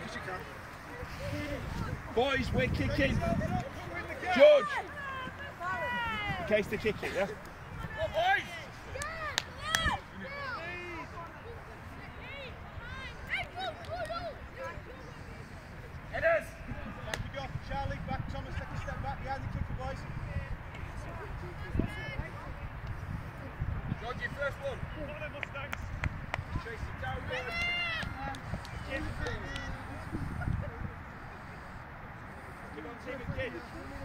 Boys, we're kicking. Judge. In case they kick it, yeah? Boys! Headers! Back you go, Charlie. Back, Thomas. Take a step back behind the kicker, boys. Judge, your first one. Come on, Mustangs. Chase it down, boys. Come on, team of kids.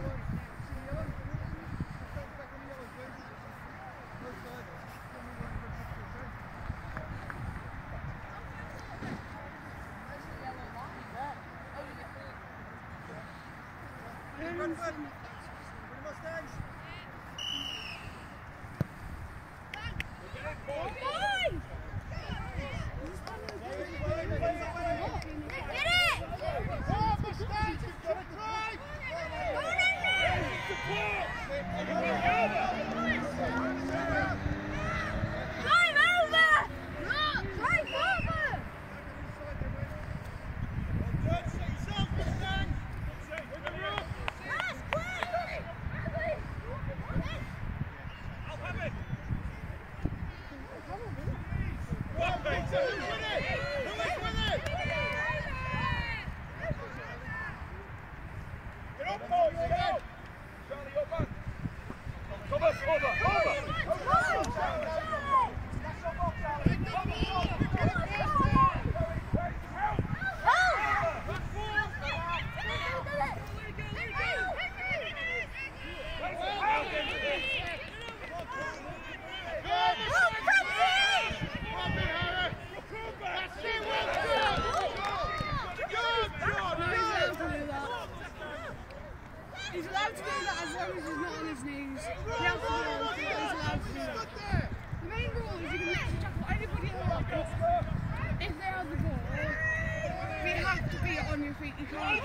He's allowed to do that as long as he's not on his knees. He has to do it, he's allowed to do that. The main rule is you can literally tackle anybody in the market if they have the ball. But you have to be on your feet, you can't.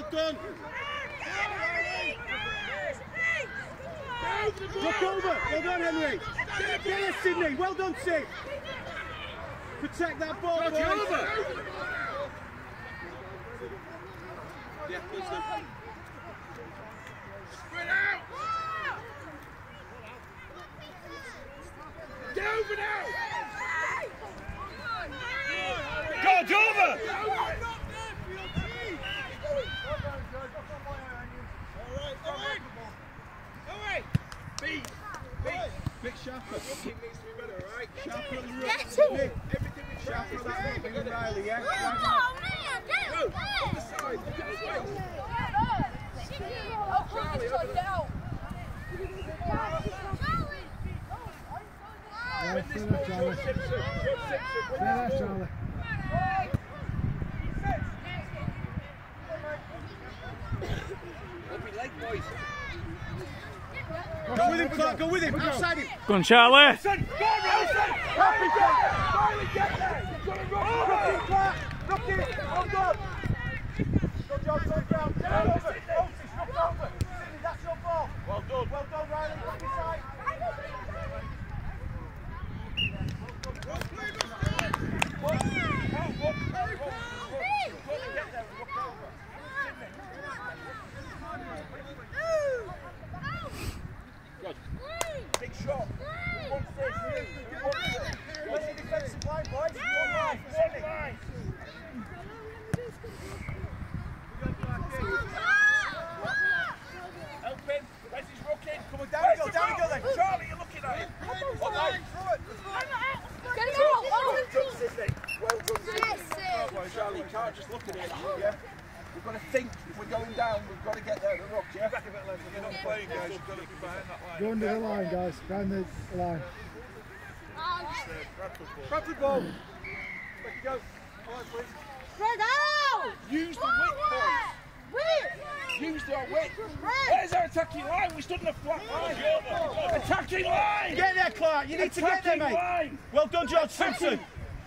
Well done. Look over. Well done, Henry. Get it, Sydney. Well done, Sid. Protect that ball, boys. over. Yeah, please do. Spread out. Get over now. God's over. Bit sharper. It needs to be better, right? Sharper on the rook. Yes. Nick, Everything we sharper on that rook, and Riley, yeah? Oh, man, Go. On the side. Get the space. Charlie, over there. Win this ball, George Simpson. George Simpson, win this ball. Up your leg, boys. Go with him, Clark, go with him. Outside him. Go on, Charlie. Wilson, go on, Wilson! Happy get! Finally get there! You've got to run! Clark, look it. Well done. Good job, turn down. Down over. Otis, look over. Sydney, that's your ball. Well done. Well done, Riley. Back inside. Big shot. Who wants this? Who wants this? Where's the defensive line, boys? One line. One line. Help him. Where's his rookie? Come on, down we go then. Charlie, you're looking at him. What line? Get him out! Well done, Sydney. Well done, Sydney. Yes, sir. Well, Charlie, you can't just look at it, yeah? We've got to think. If we're going down, we've got to get there at the rock, yeah? You're not playing, guys. You've got to be behind that line. Go under the line, guys. Behind the line. Bradford ball. Back you go. All right, please. Spread out! Use the width, boys. Wait! Use the width. Where's our attacking line? We stood in a flat line. Attacking line! Get there, Clark. You need to get there, Attacking mate. line! Well done, George Simpson.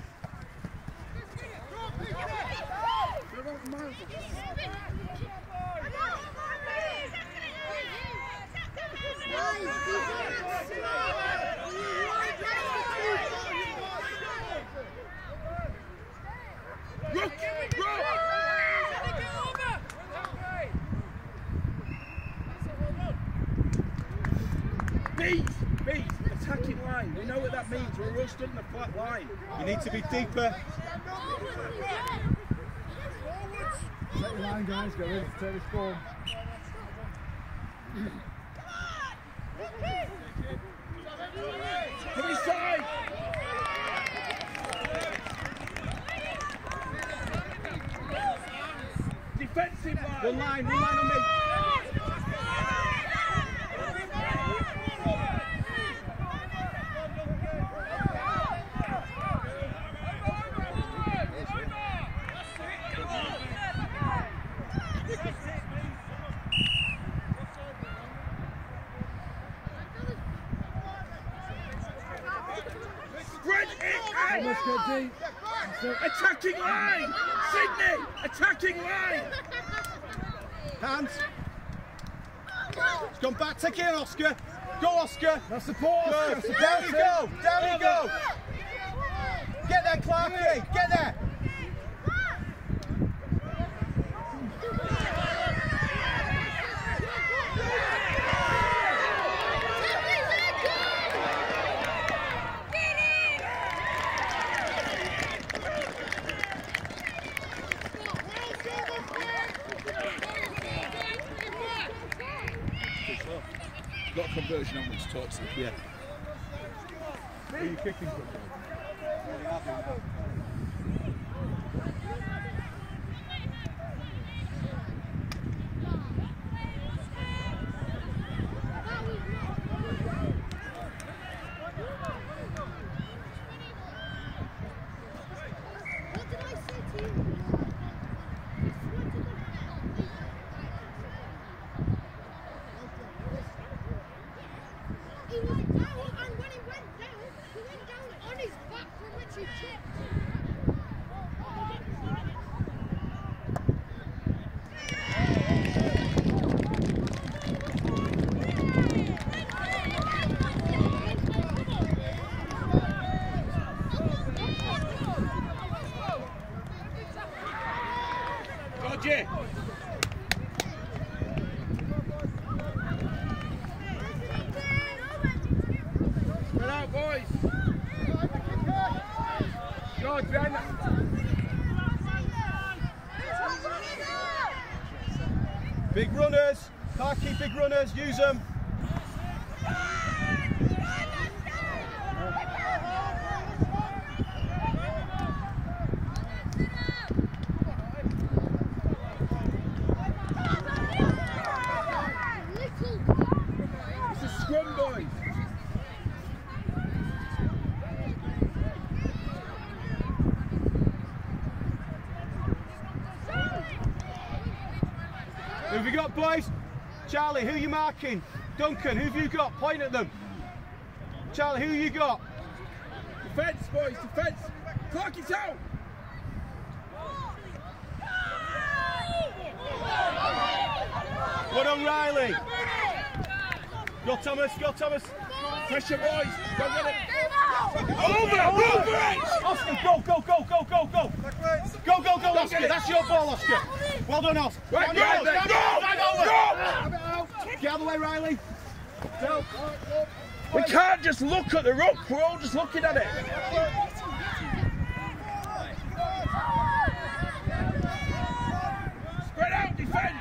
Rook! Rook! Beat! Beat! Attacking line. We know what that means. We're all stood in a flat line. You need to be deeper. Set the line, guys. Get ready to take this ball. Come inside! Defensive line! One line on me. Spread it out! Let's get deep. Attacking line! Sydney! Attacking line! Hands. It's gone back. Take it in, Oscar. Go, Oscar. That's the ball. Good. That's the Down you go. Down you go. Get there, Clarky. Get there. Got a conversion on which to talk to. Yeah. Who are you kicking from? He was down, and when he went down on his back from which he chipped. yards behind that. Big runners. Can't keep big runners. Use them. It's a scrum, boys. Who have you got, boys? Charlie, who are you marking? Duncan, who have you got? Point at them. Charlie, who you got? Defence, boys, defence. Clock it out. Well done, Riley. Go, Thomas, go, Thomas. Pressure, boys. Go get it. Over it. Oscar, go, go, go, go, go, go. Go, go, go, Oscar. That's your ball, Oscar. Well done, Oscar. Right, go. Get out of the way, Riley. Go. We can't just look at the ruck, we're all just looking at it. Spread out, defence.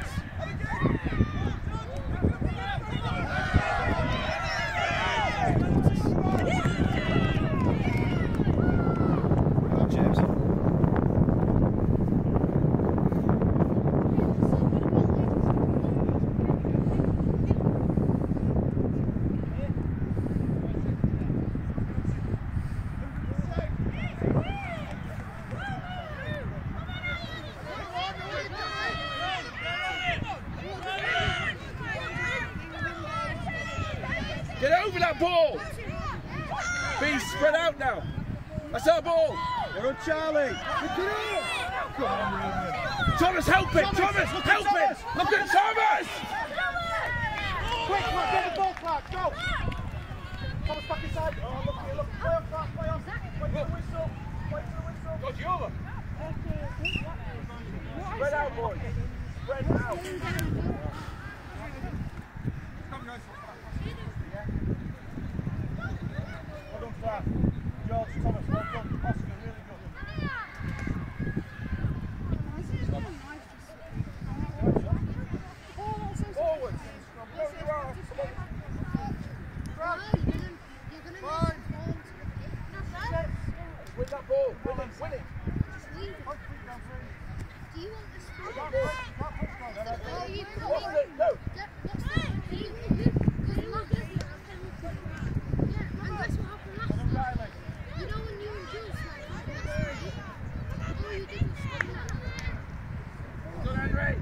Get over that ball! Be spread out now. That's our ball. We're on Charlie. Come on, Ruben. Thomas, help it! Thomas, help it! Look at Thomas! Quick, Clark, get the ball, Clark, go! Thomas back inside. Oh, look here, look. Play on, Clark, play on. Wait for the whistle. Wait for the whistle. Go, Yola. Spread out, boys. Spread out. Well done, Clark. George, Thomas, well done. Oscar, really good. Forwards. Go, you are. Win that ball. Win it. Win it. Do you want this to Go. and that's what happened last time. You know when you and Jules all you did was stop that. Go, Henry.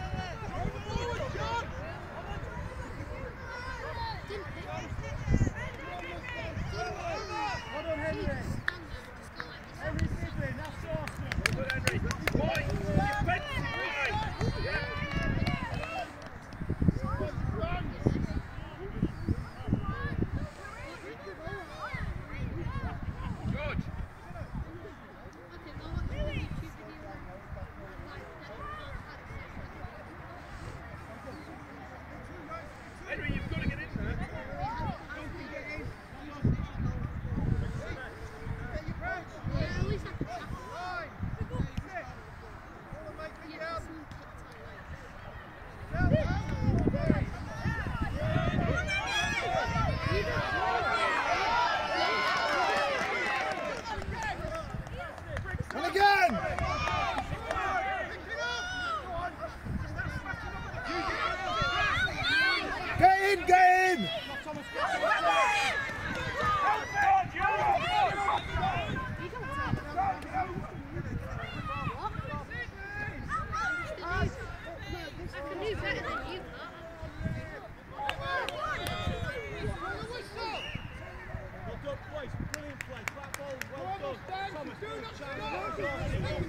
Well done, Henry. Henry's dribbling. That's awesome. Go, Henry. Boy, defence. Henry, you've got to get in there. And again! Get in, get in! I can do better than you. Well done, boys. Brilliant play. Flat ball. Well done. Thomas, Charlie.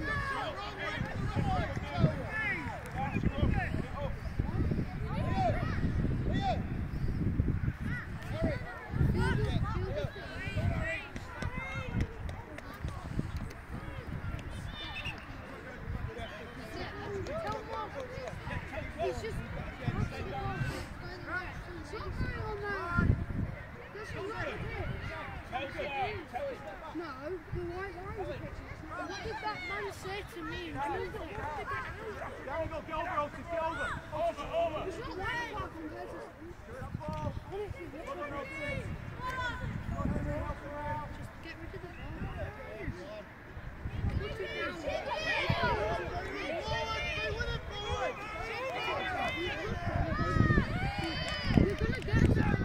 It's just no, the white lines are pictures. What did that man say to me? There we go, get over, Otis, get over. Over. It's not like that compared to honestly, just get rid of the ball. Put it down. You're gonna get that.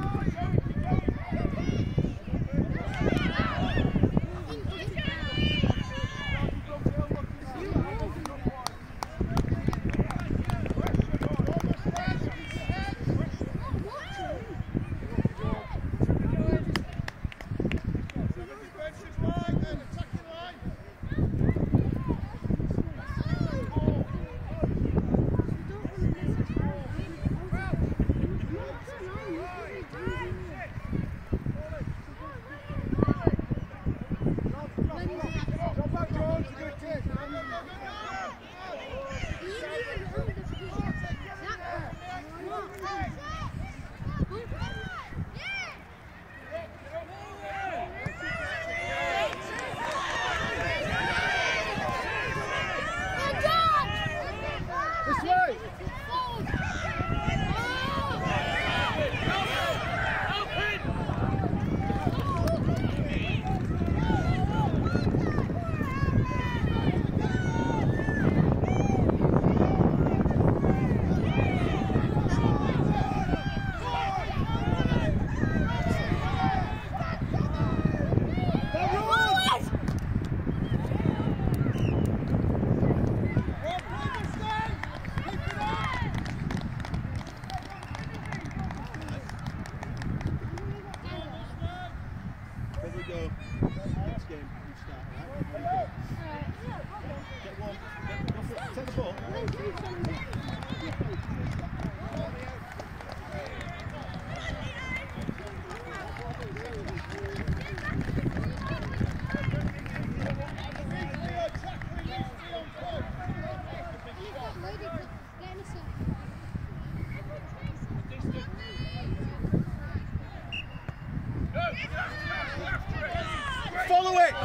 Follow it!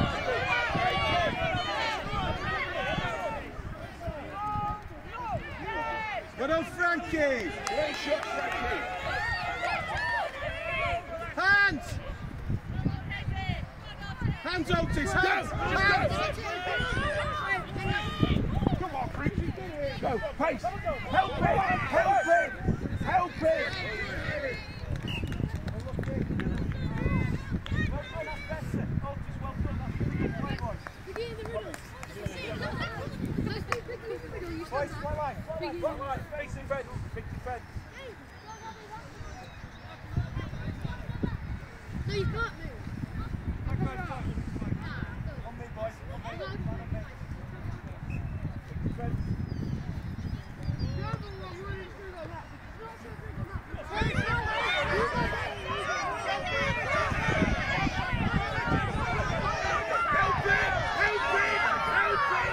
Well done, Frankie! Great shot, Frankie! Hands! Hands, Otis! Hands! Hands! Come on, Frankie! Go, pace! Help it! Help it! Help it! Facing fence, facing fence. No, you can't move. On me, boys. On me. Fence. The other one running through like that. Not so big on that. Help it! Help it! Help it!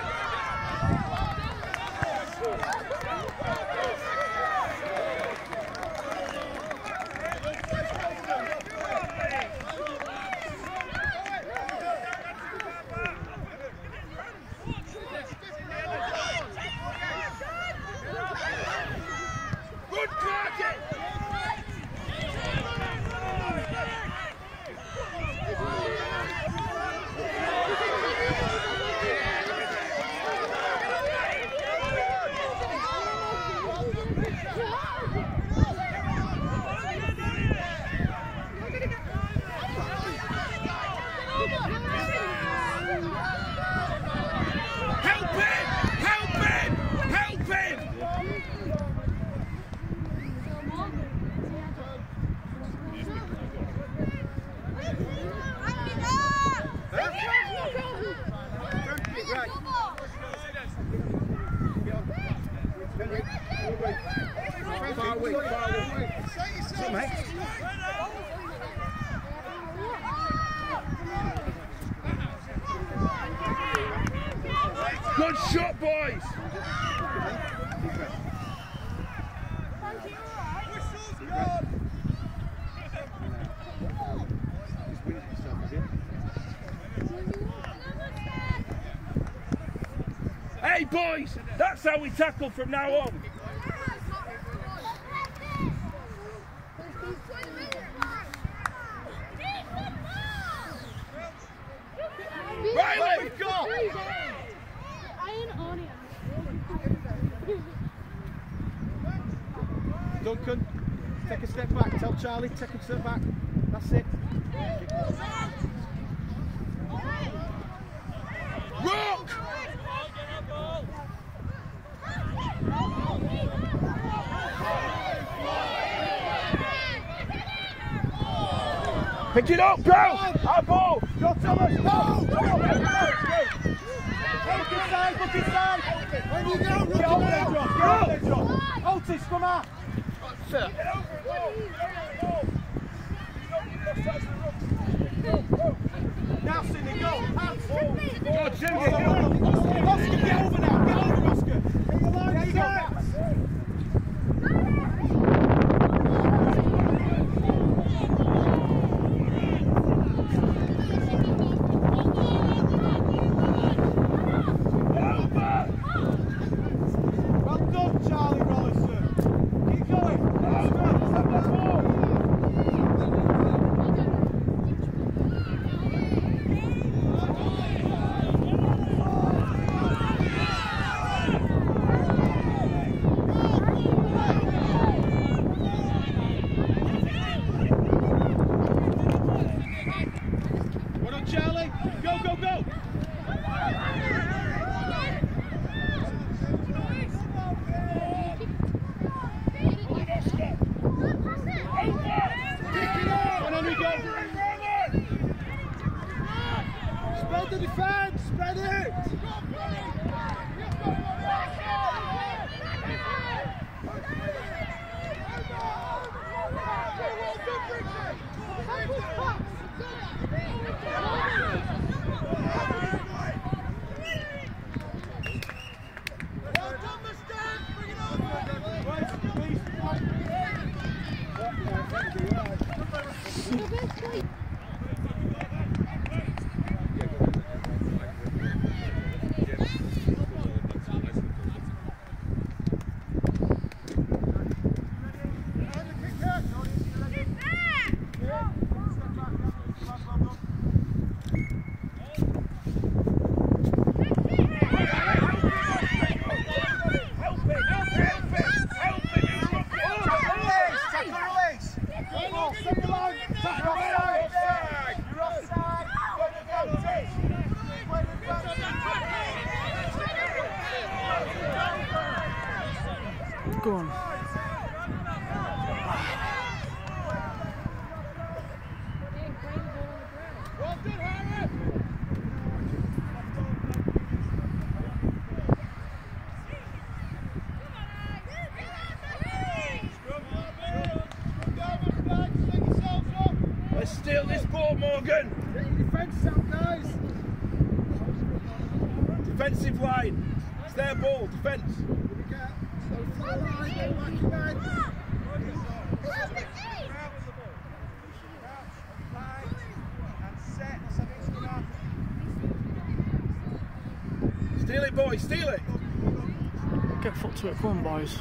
Good target! Help him! Help him! Help him! Far away, far away. Come, mate. Good shot, boys! Hey boys, that's how we tackle from now on. Riley, go! Duncan, take a step back. Tell Charlie, take a step back. That's it. Rock! Pick it up, go! Our ball! Go, Thomas! Go! Look inside, look inside! When you go, Get over there, John! Get over there, John! Otis, come on! Now, Sidney, go! Hands! Go, Jim, Oscar, get over now! Get over, Oscar! There you go! Spread the defence, spread it! Go on. Let's steal this ball, Morgan. Get your defence out, guys. Defensive line. It's their ball. Defence. Steal it, boys. Steal it. Get foot to it. Come on, boys.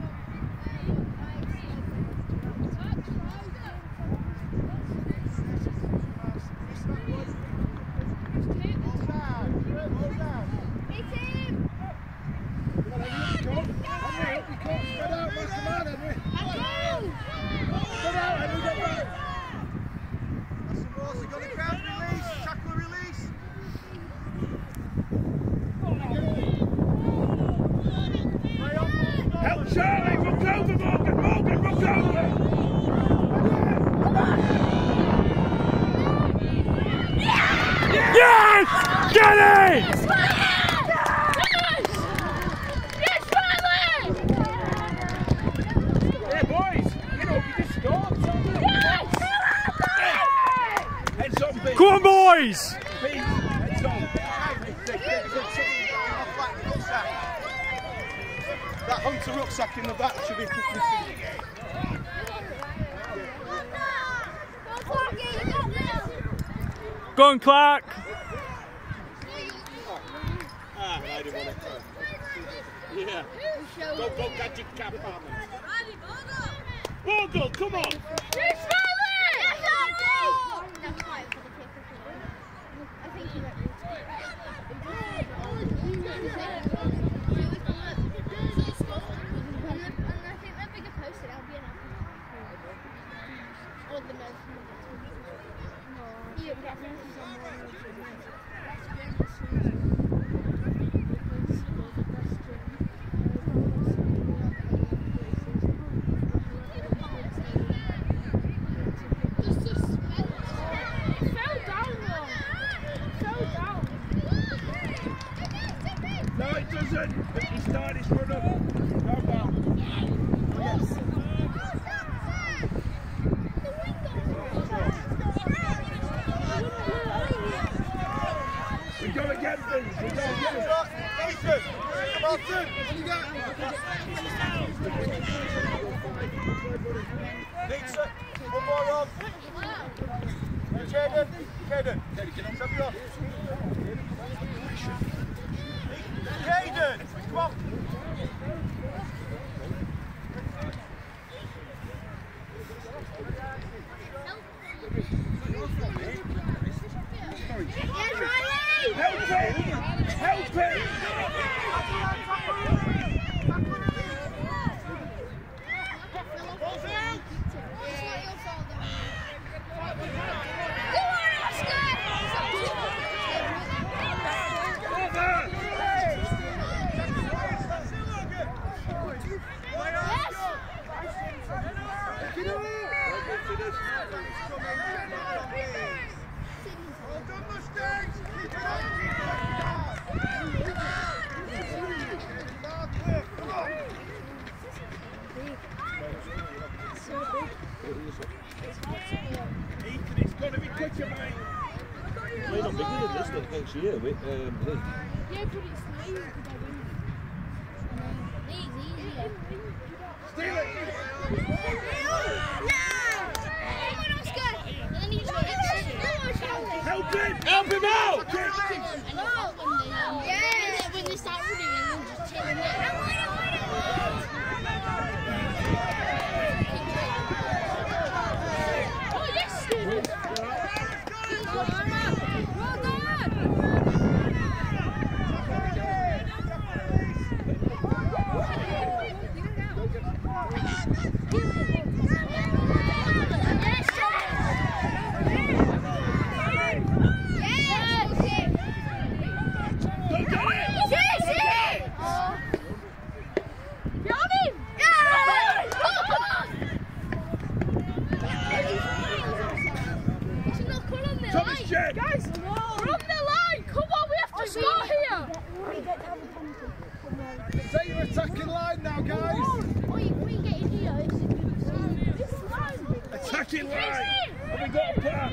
Help Charlie. Rook over, Morgan. Morgan, rook over. Yes! Get it! Yeah, boys. You know, you just scored. Heads on, B. Come on, boys! B. Heads on. That Hunter rucksack in the back should be missing. Go on, Clark! I didn't want it. Yeah. Go, catch your cap on. Bogle, come on! Yes, No, it doesn't. He started his run up. Go down. Yes. We go again, things. We go again. Ethan! Martin! What do you got? Lisa, one more on. Caden, send me off. Caden, come on. Help him! Help him! Ethan, it's got to be quicker, mate. We're not bigger than this next year. Yeah, but it's lazy because I win. Steal it! Help him! Help him out! Yes! When they start running and then just chilling there. Oh, yes, Stephen! Well done! Guys, we're on the line! Come on, we have to score here! Take your attacking line now, guys! What are you getting here? This line! Attacking line! Have we got a plan?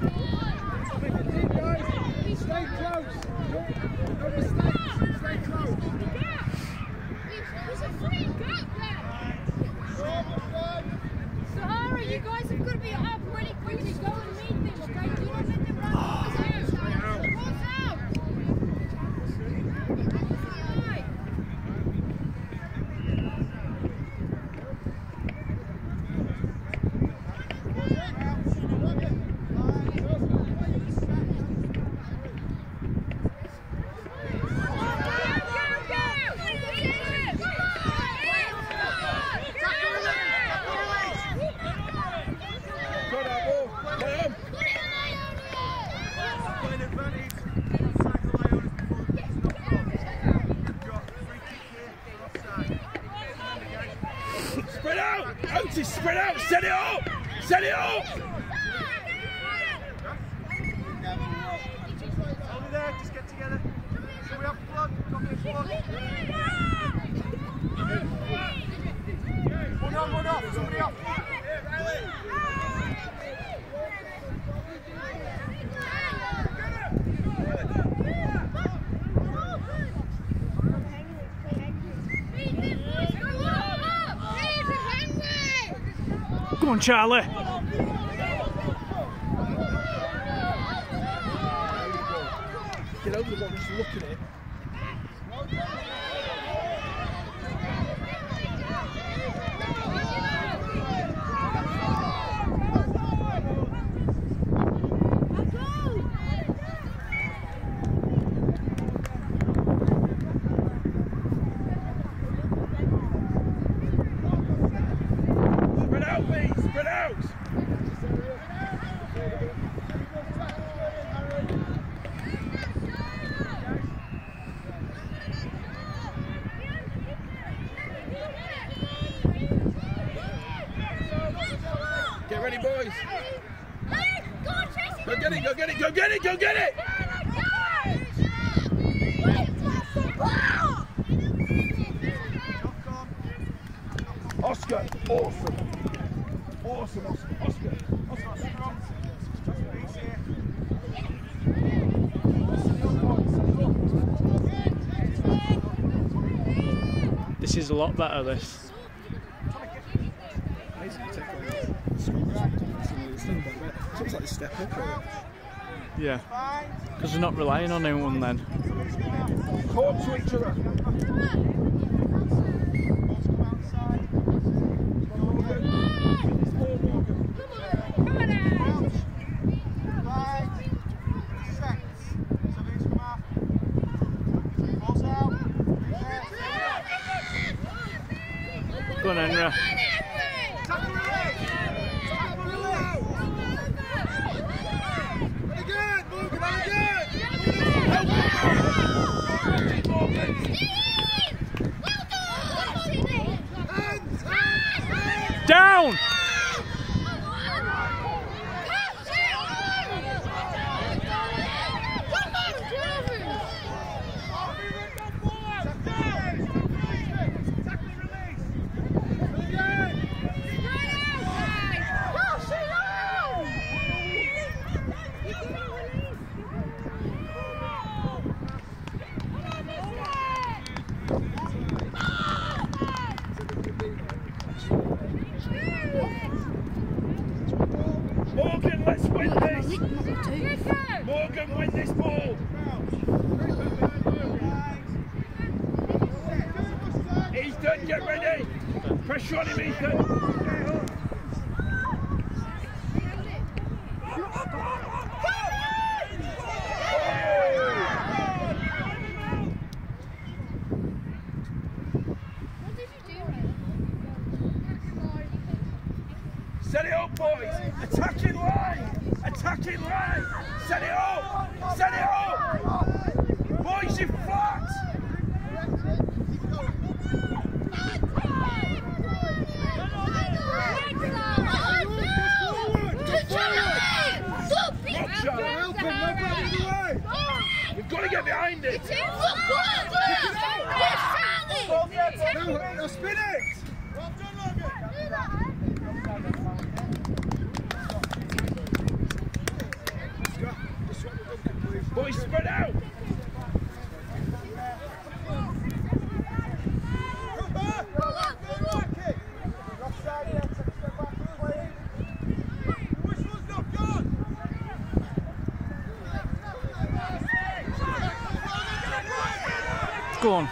Guys, stay close! No mistakes, stay close! There's a free gap there! Sahara, you guys have got to be up really quickly. Go and meet them, okay? Do not let them run. What's out? Spread out! Otis, spread out! Set it up! Set it up! Over there, just get together. Shall we have flood? Got me a flood. One off, somebody off. Come on, Charlie. Get over the one, just look at it. ready, boys? Go get it, go get it, go get it, go get it! Oscar, awesome. Awesome, Oscar. Oscar. This is a lot better, this. Looks like a step up. Yeah. Because we're not relying on anyone then. Talk to each other. Go on, Henry. Down! Morgan, let's win this! Morgan, win this ball! Ethan, get ready! Pressure on him, Ethan! Set it up, boys! Attacking line! Attacking line! Set it up! Set it up! Boys, you're flat! You've got to get behind it! No, spin it! Well done, Logan! Boys, spread out! Go on.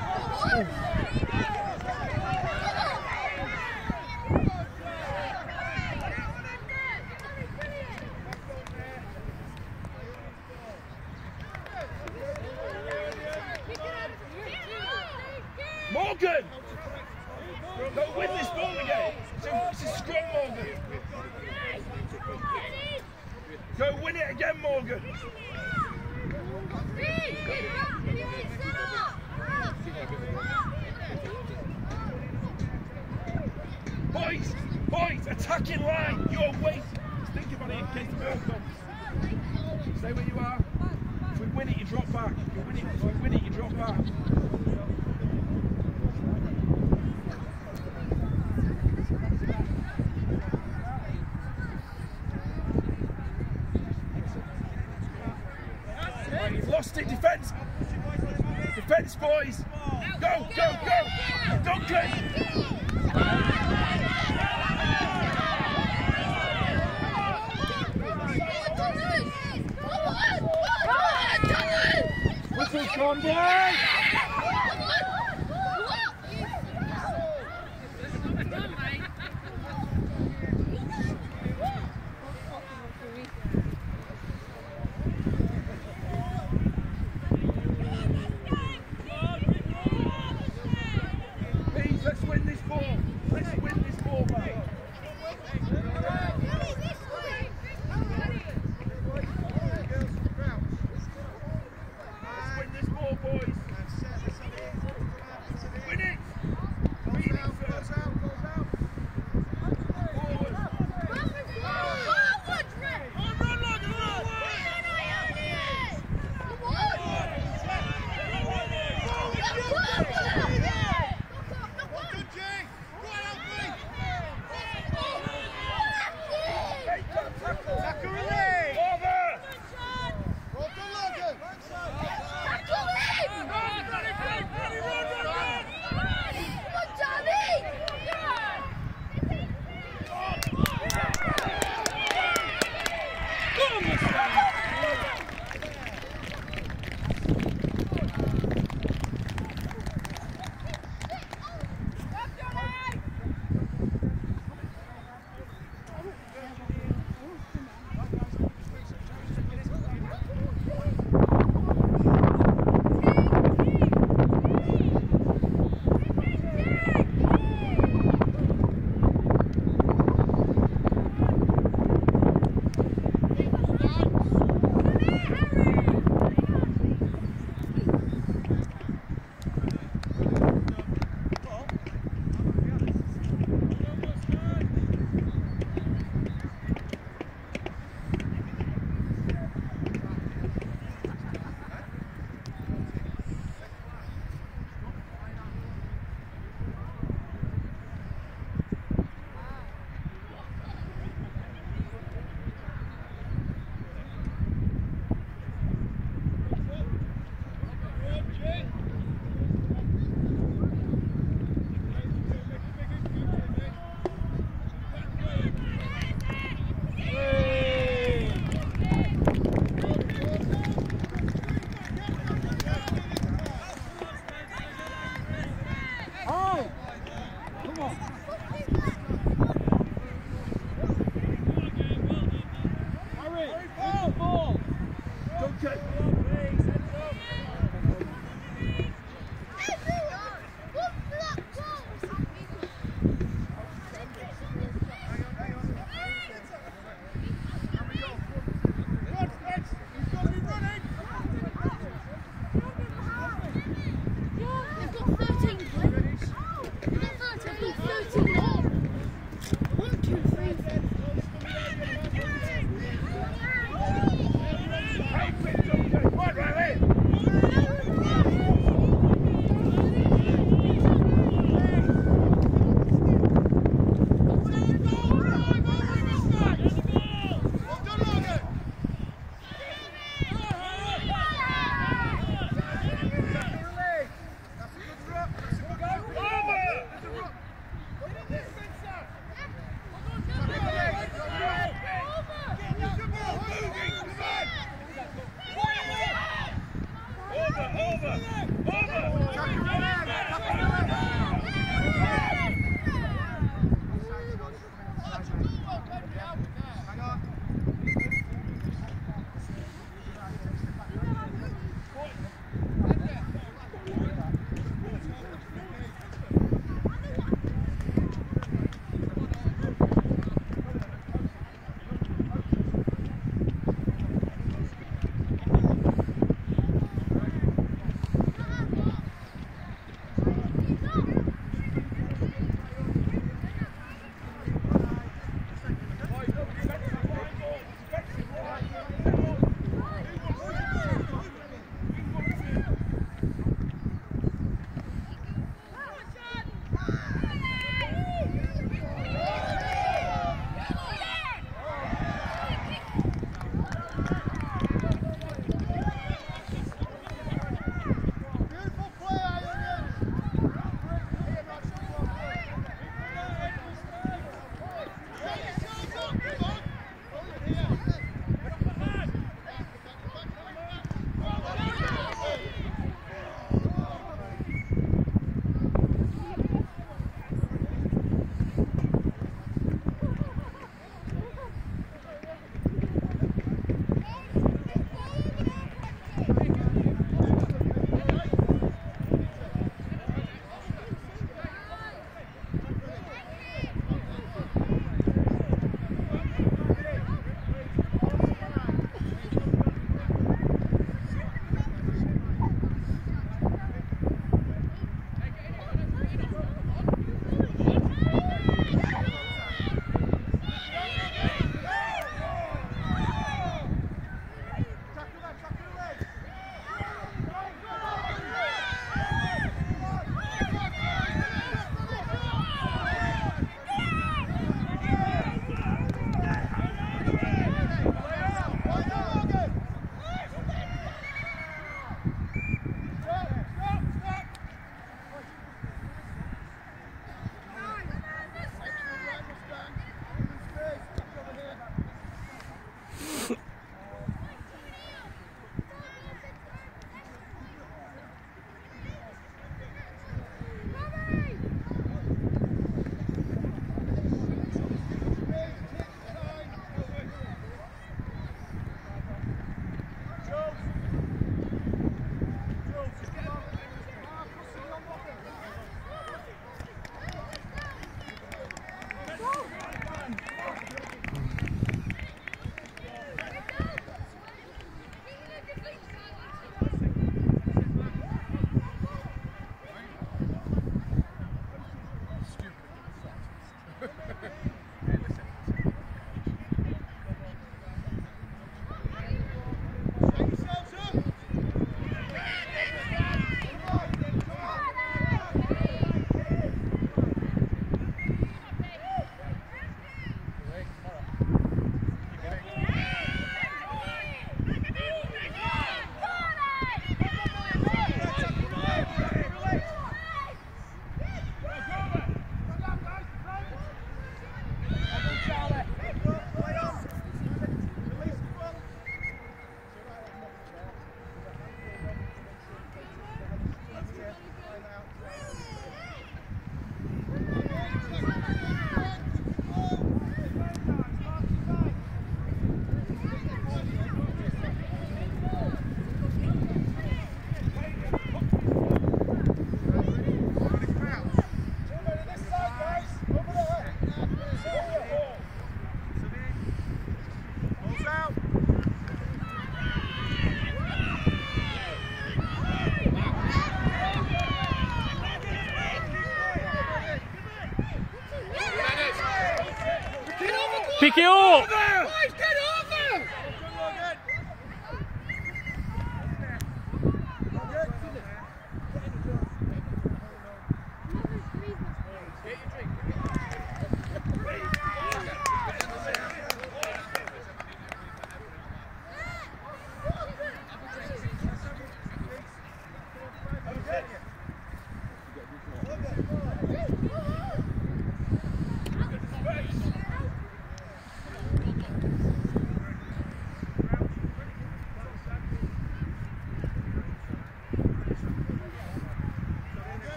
Morgan! Go win this ball again! It's a scrum, Morgan! Go win it again, Morgan! Boys! Boys! Attacking line! You're wait! Just think about it in case the ball comes. Stay where you are. If we win it, you drop back. If we win it, you drop back. You've lost it, defence! Defence, boys! Go, go, go! Duncan! Whistle's gone, boys! Please, let's win this ball. Let's win this ball back. Let's win this ball, boys. Win it. Win it first. Forward. Pick it up!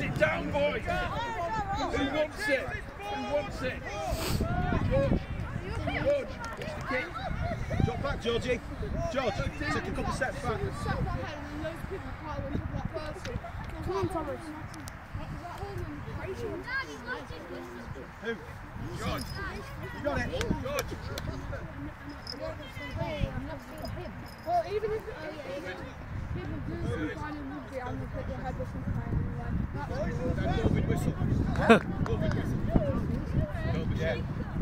it down, boys. Who wants it? Who wants it? George. George. Drop back, Georgie. George, take a couple steps back. Come on, Thomas. Who? George. You got it. George. Well, even if people do some kind of rugby, I'm going to put your head with some kind of Covid whistle. Covid whistle. Yeah.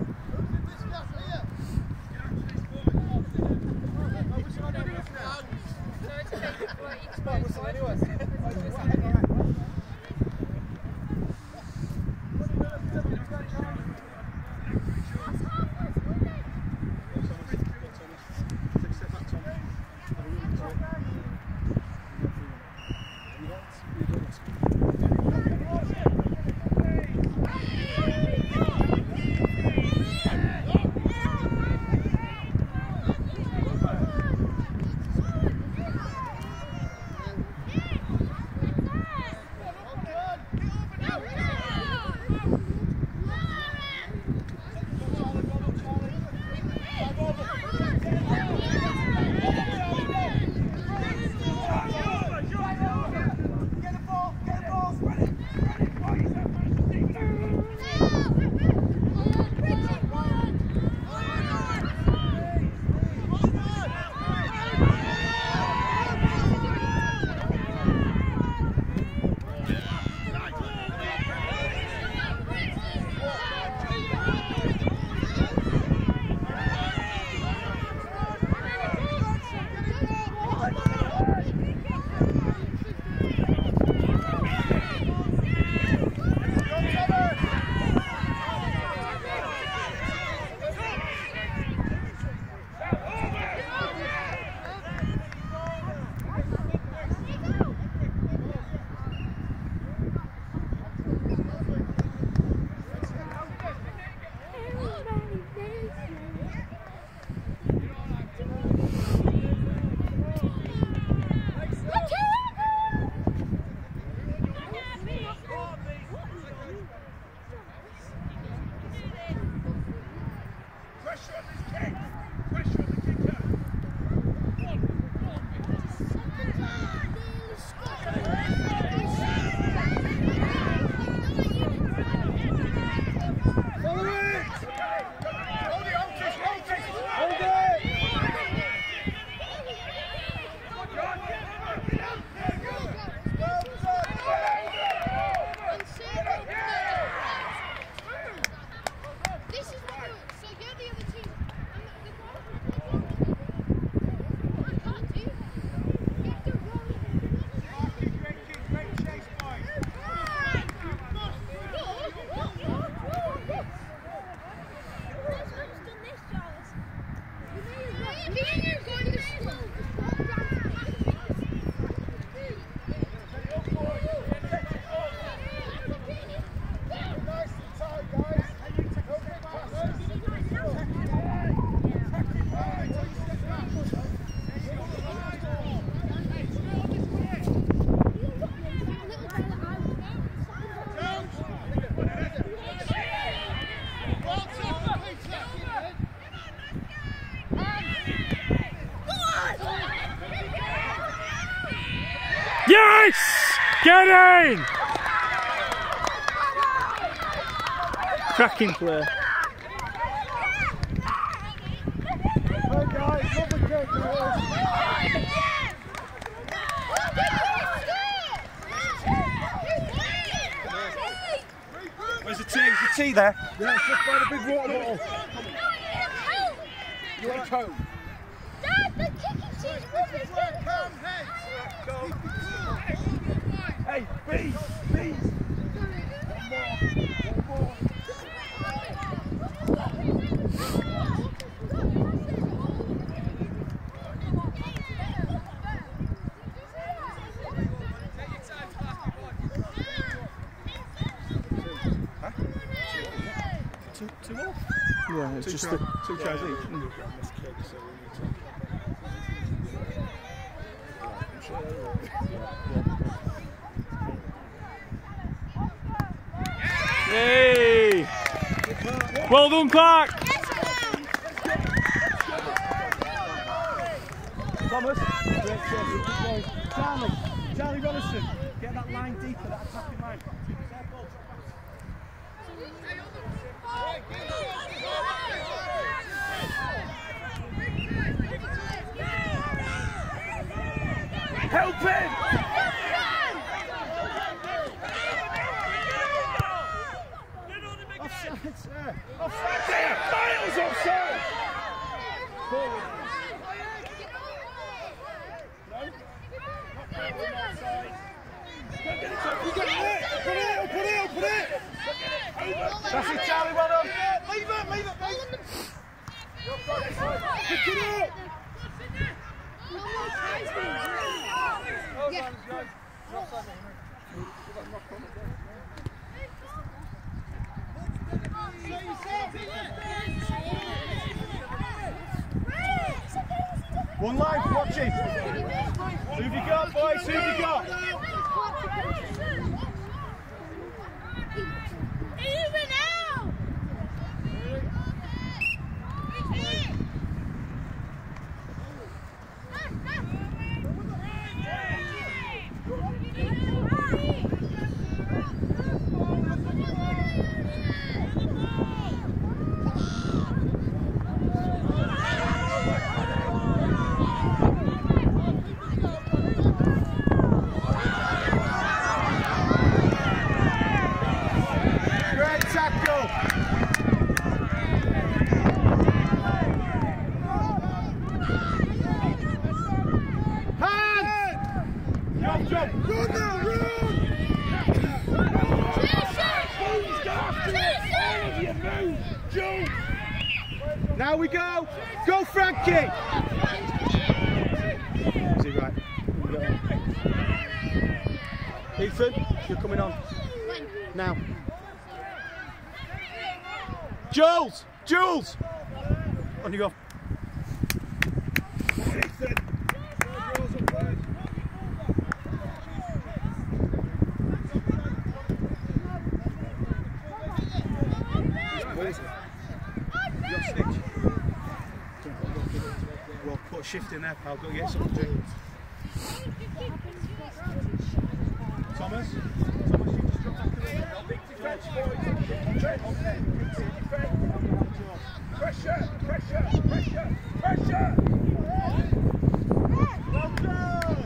Yes! Get in! Cracking play. Hey guys, lovely kick. Where's the tea? Is the tea there? Yeah, it's just by the big water bottle. You want a cone? Dad, the kicking team's moving. Hey, bees! Bees! Two more? Yeah, it's just the... Two tries each. Well done, Clark. Thomas, great save. Charlie Robertson, get that line deeper, that attacking line. Help him! Offside, sir. Offside there! Miles offside! Forward. Put it! That's it, Charlie, well done. Leave it. Pick it up. Yeah. One line, watch it. Who have you got, boys? Who have you got? Now we go! Go, Frankie! Is he right? Ethan, you're coming on. Now. Jules! On you go. Ethan! Where is it? Your stitch. Well, put a shift in there, pal. Go get something to drink. Thomas, you just drop back a little bit. Defence, boys. Okay. Pressure. Well done.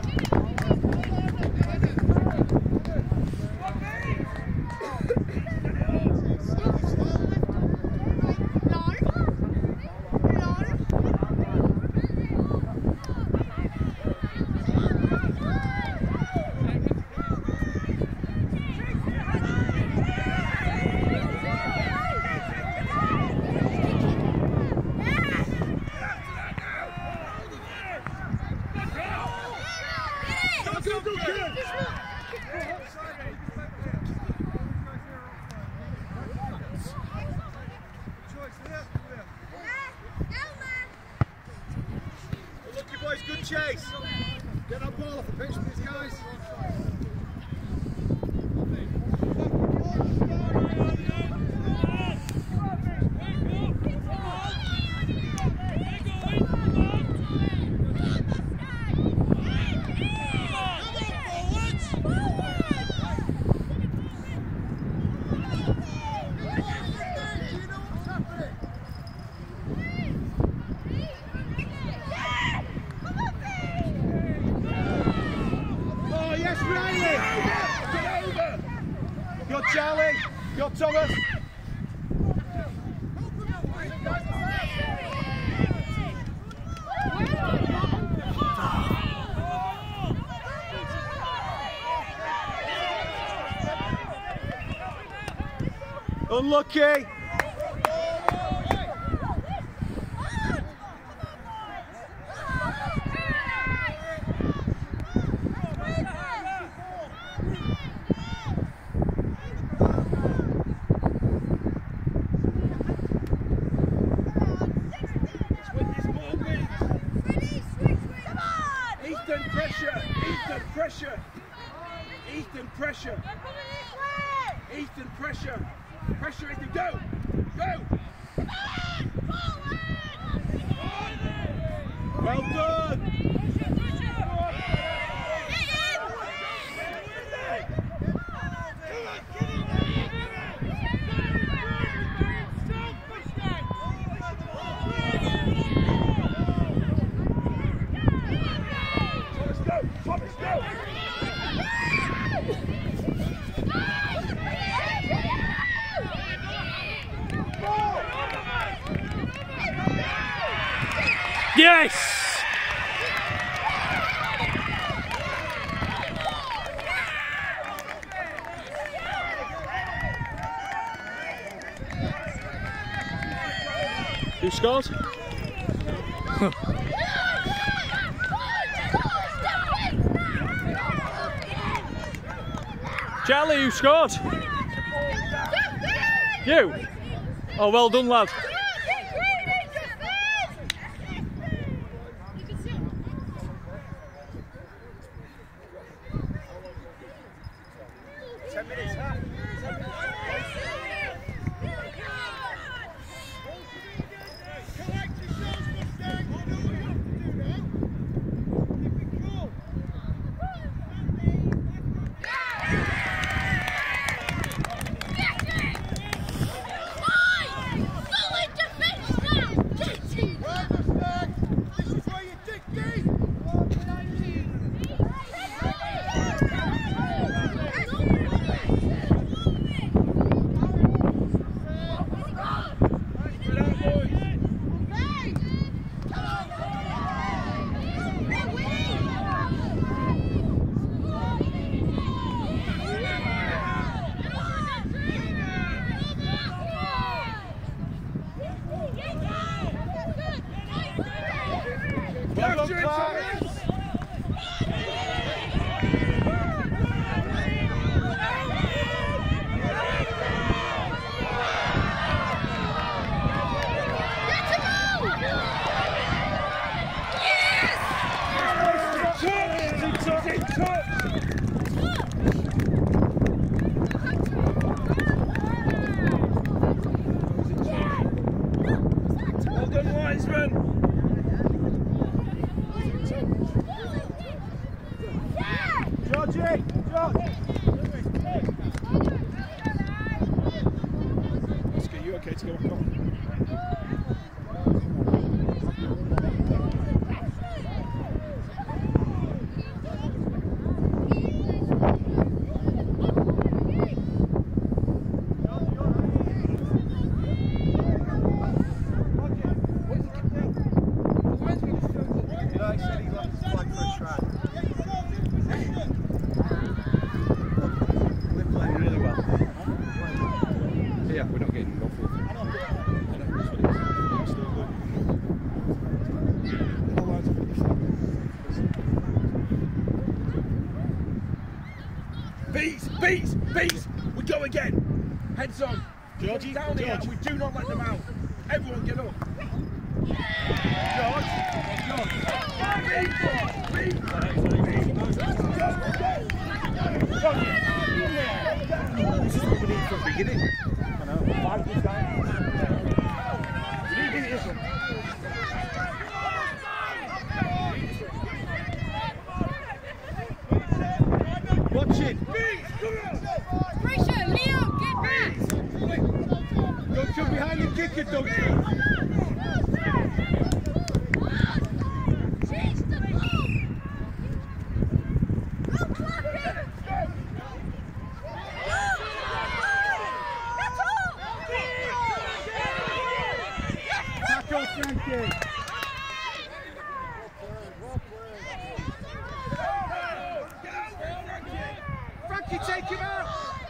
Look, you boys, good chase. Get that ball off the pitch, please, guys. Good Charlie, good Thomas. Unlucky. Ethan, pressure! Ethan, pressure! Pressure it, go! Go! Well done! Thomas, go! Yes! Who scored? Charlie, who scored? You? Oh, well done, lad. 10 minutes, huh? 10 minutes. Okay to go back on. Yeah, we're not getting off with it. I know, that's what it is. It's still good. Beats! Beats! Beats! We go again! Heads on! Georgie, down here, we do not let them out. Everyone get up! George! This is what we need from the beginning. I know. 5 good guys. We need this one. Watch it. Pressure, Leo, get back. Don't you behind the kicker, don't you? Frankie, take him out!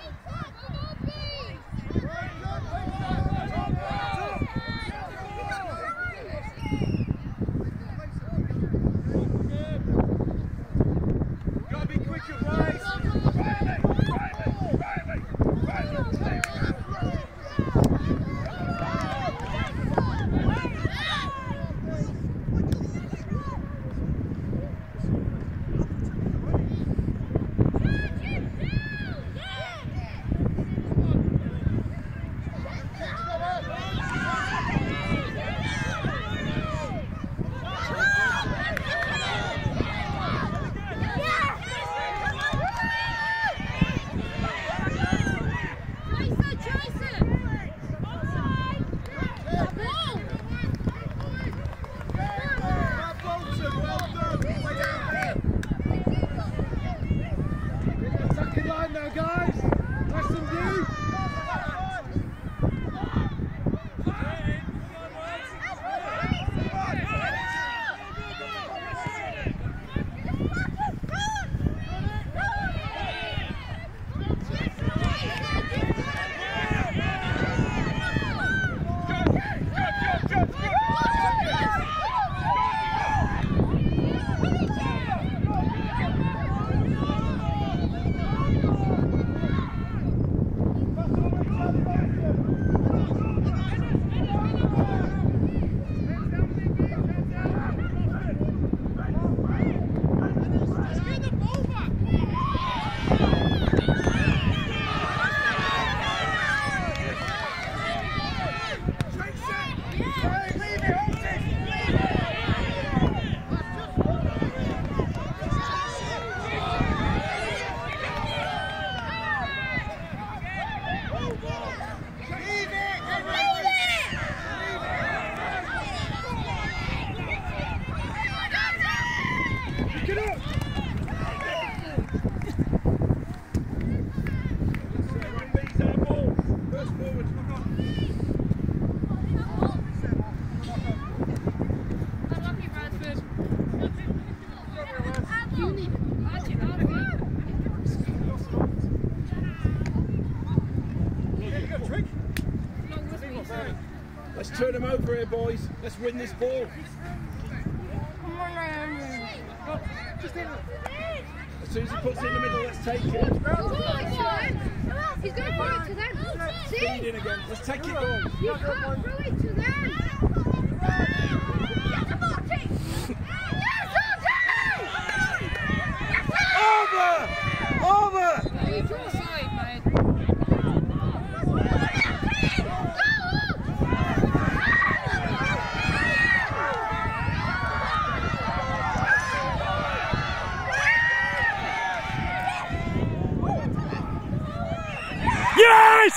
Gotta be quicker, Bryce! on now, guys. Nice and deep. Let's turn them over here, boys. Let's win this ball. As soon as he puts it in the middle, let's take it. He's going to throw it to them. See? Feed in again. Let's take it, boys. You can't throw it to them. Over! Yes!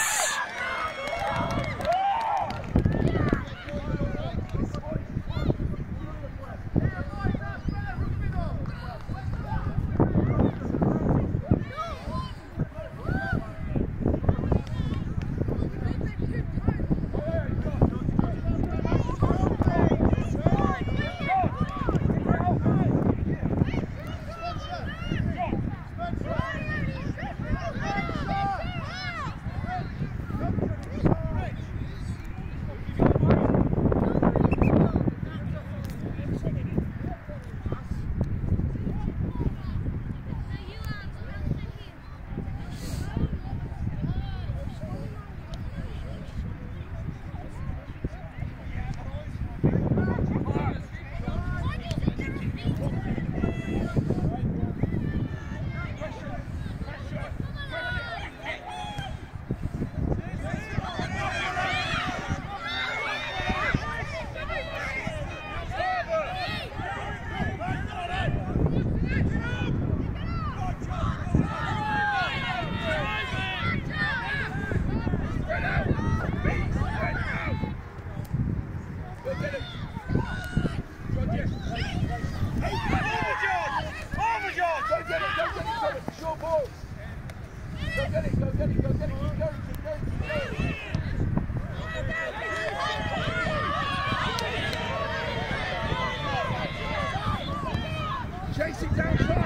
Chase it down far.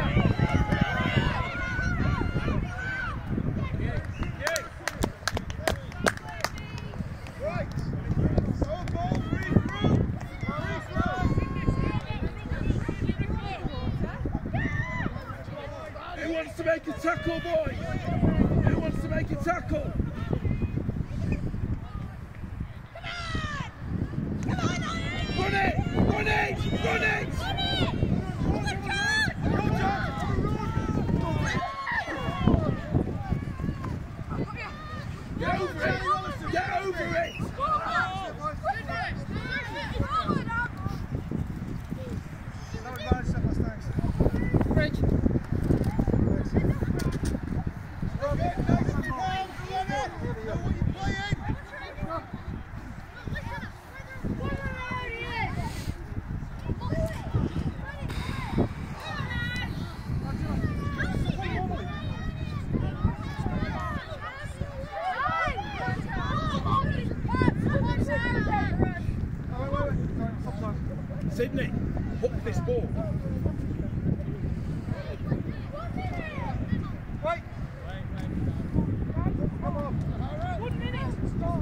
Right. Go, go, free throw. Who wants to make a tackle, boys? Who wants to make a tackle? Run it! Run it! Run it! Get over it! Get over it! sport. Wait. Come on. 1 minute.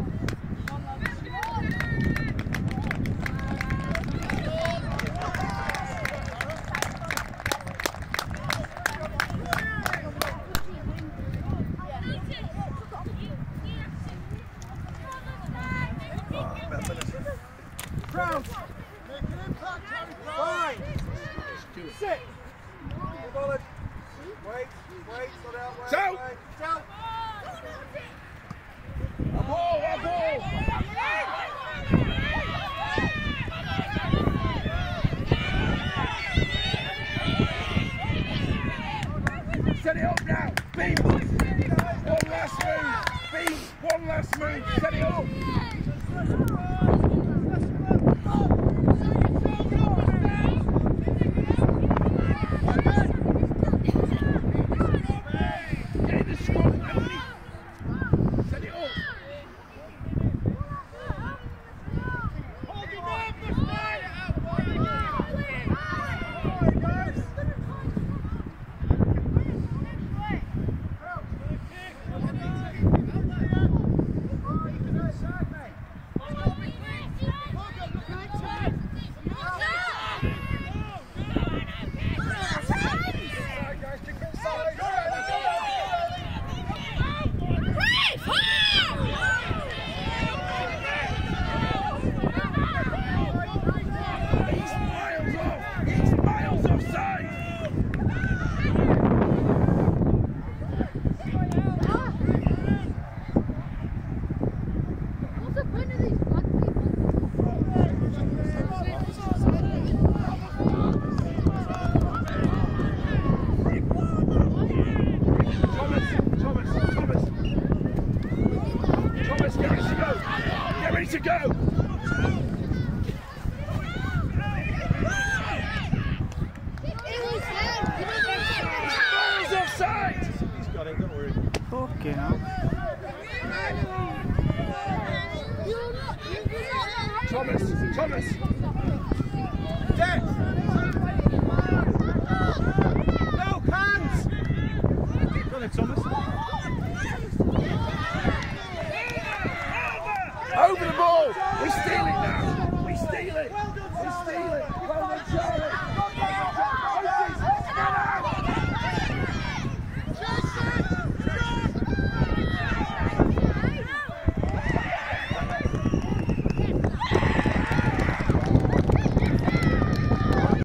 Crowd. Make an impact, Harry. 5. 6. Wait, slow down, wait. So. Down. A ball, a ball. Set it up now. Beam. One last move. Beam. One last move. Set it up. Get in the scrum, Anthony. Set it up. Hold your arm, this way. He's miles offside. What's the point of these black Thomas, get ready to go. Get ready to go. Miles offside. He's got it, don't worry. Fucking hell. Thomas. Dead. No hands. Go on, Thomas. Over the ball. We steal it now. We steal it. We steal it. Well done, Charlie.